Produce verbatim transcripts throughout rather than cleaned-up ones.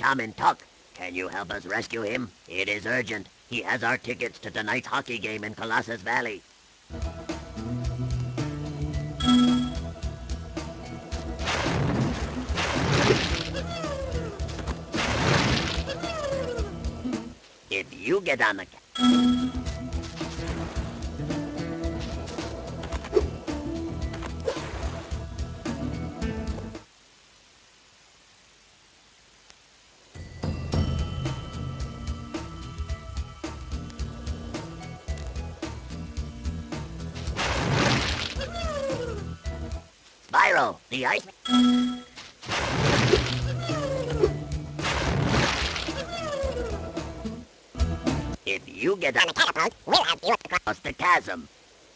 Uncommon Tuck. Can you help us rescue him? It is urgent. He has our tickets to tonight's hockey game in Colossus Valley. If you get on the... Spyro, the ice... If you get on the catapult, we'll have you across the chasm.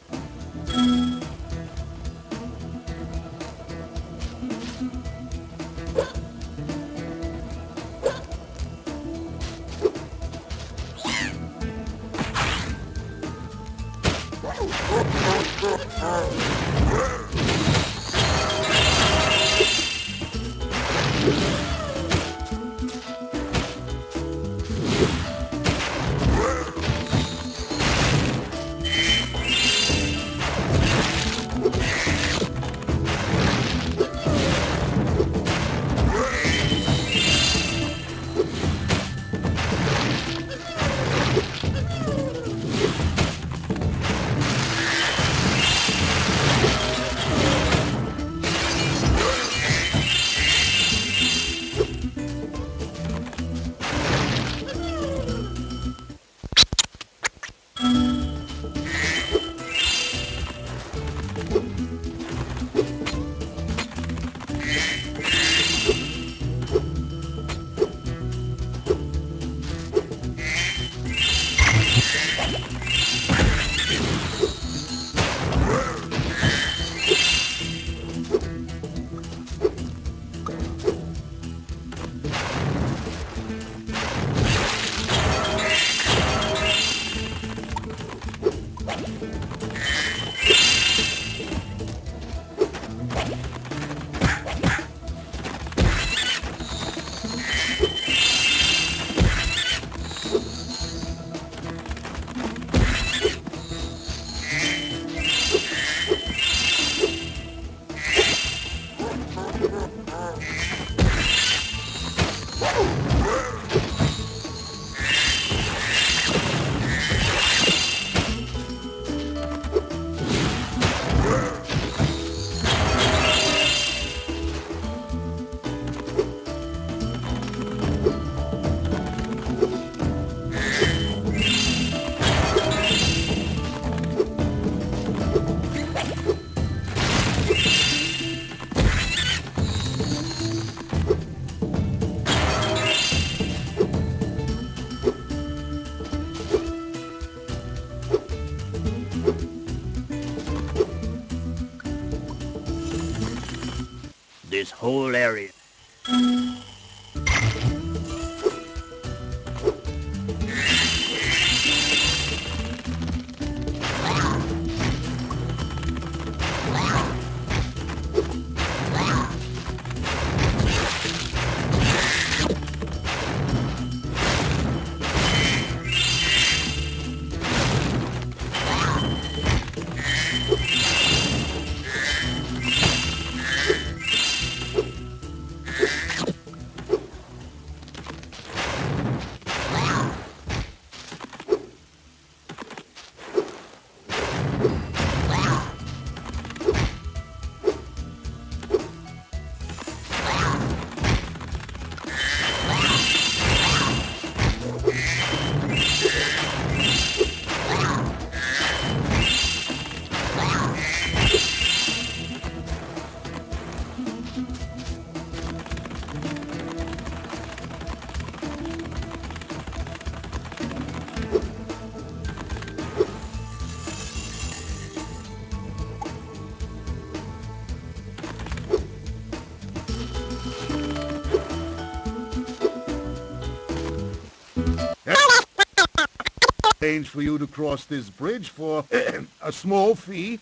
This whole area. Arrange for you to cross this bridge for a small fee.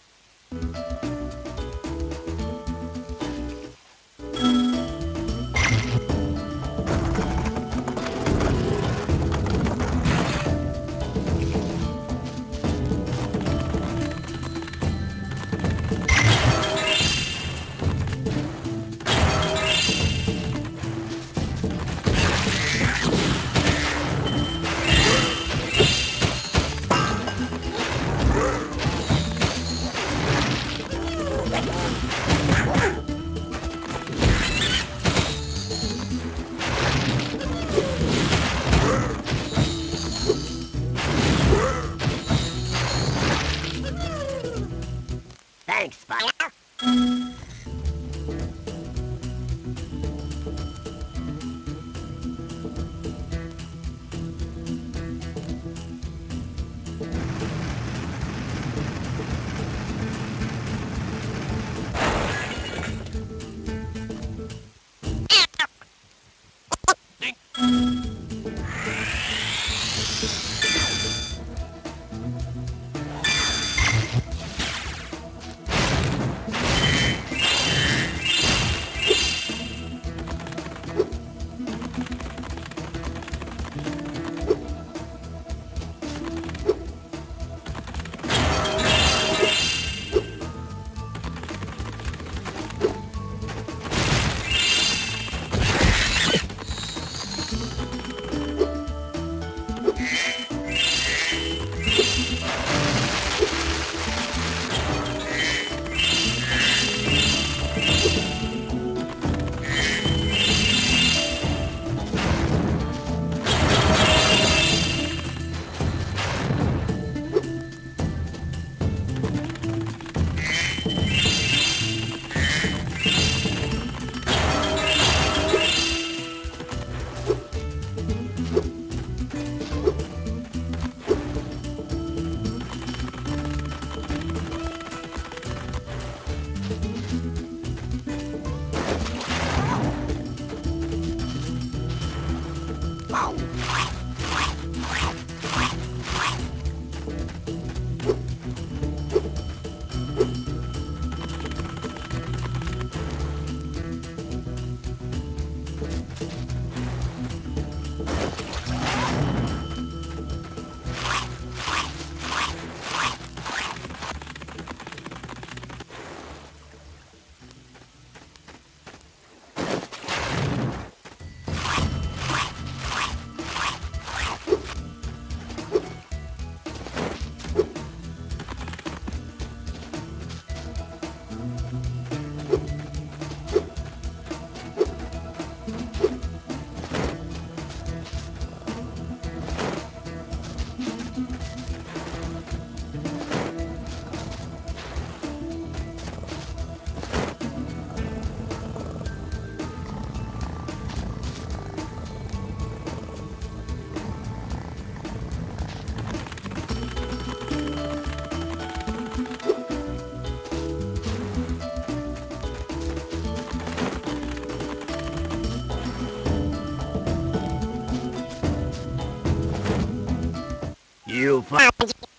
You f-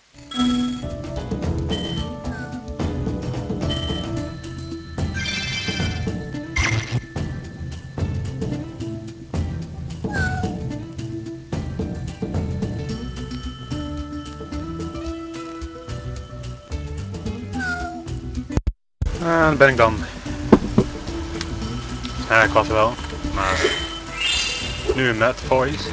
En uh, ben ik dan. Ja, ik was er wel, maar nu met voice.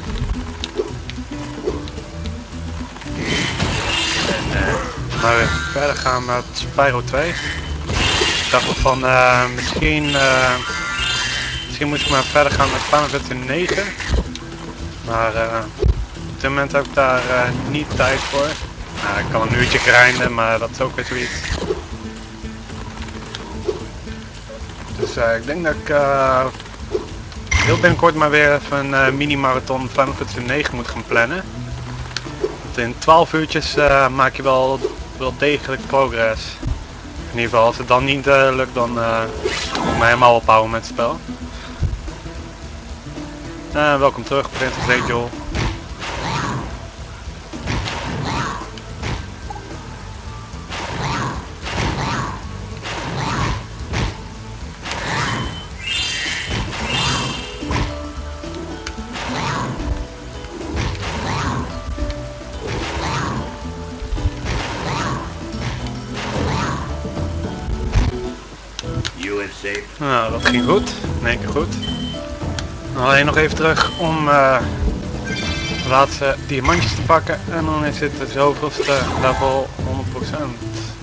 En uh, maar we verder gaan met Spyro twee. Ik dacht van uh, misschien, uh, misschien moet ik maar verder gaan met Final Fantasy negen. Maar uh, op dit moment heb ik daar uh, niet tijd voor. Uh, ik kan een uurtje grinden, maar dat is ook weer zoiets. Dus uh, ik denk dat ik uh, heel binnenkort maar weer even een uh, mini-marathon Final Fantasy negen moet gaan plannen. Want in twaalf uurtjes uh, maak je wel, wel degelijk progress. In ieder geval, als het dan niet uh, lukt, dan uh, moet ik me helemaal ophouden met het spel. Uh, welkom terug, Prinses Angel. Nou, dat ging goed. In één keer goed. Alleen nog even terug om uh, de laatste diamantjes te pakken. En dan is het de zoveelste level honderd procent.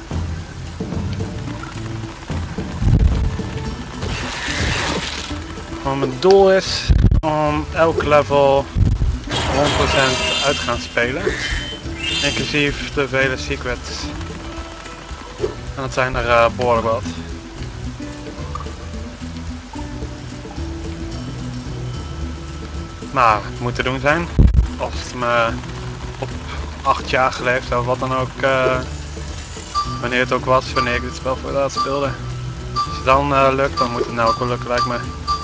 Want mijn doel is om elk level honderd procent uit te gaan spelen. Inclusief de vele secrets. En dat zijn er uh, behoorlijk wat. Maar het moet te doen zijn. Als het me op acht jaar geleefd of wat dan ook, uh, wanneer het ook was, wanneer ik dit spel voor het laatst speelde. Als het dan uh, lukt, dan moet het nou ook wel lukken, lijkt me.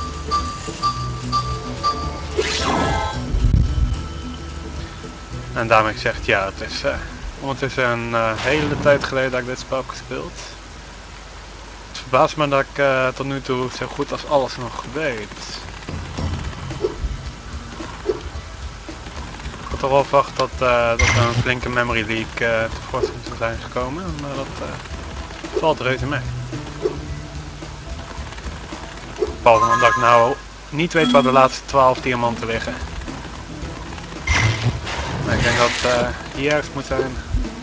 En daarmee gezegd, ja, het is uh, ondertussen een uh, hele tijd geleden dat ik dit spel heb gespeeld. Het verbaast me dat ik uh, tot nu toe zo goed als alles nog weet. Ik had toch wel verwacht dat, uh, dat er een flinke memory leak uh, tevoorschijn zou zijn gekomen, maar dat uh, valt reuze mee. Behalve omdat ik nou niet weet waar de laatste twaalf diamanten liggen. Maar ik denk dat het uh, hier ergens moet zijn.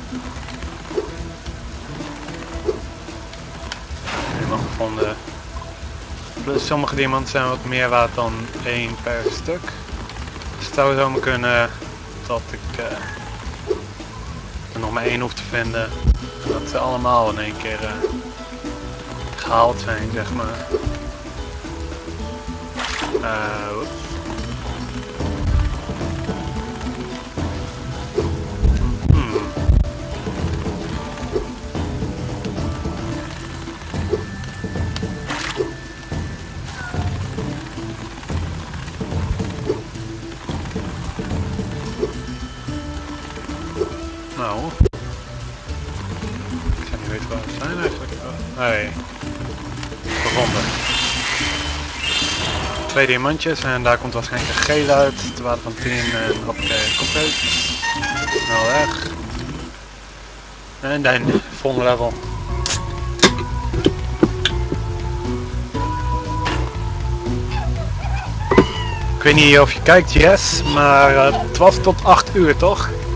Helemaal gevonden. Plus sommige diamanten zijn wat meer waard dan één per stuk. Dus het zou zomaar kunnen dat ik uh, er nog maar één hoef te vinden. En dat ze allemaal in één keer uh, gehaald zijn, zeg maar. Uh, oeps. Hmm. Nou. Ik zou niet weten waar we zijn eigenlijk. Oh, nee. Gevonden. Twee diamantjes en daar komt waarschijnlijk een geel uit. De waarde van tien en hoppakee, compleet. Snel weg. En dan, volgende level. Ik weet niet of je kijkt, Jess, maar uh, het was tot acht uur toch?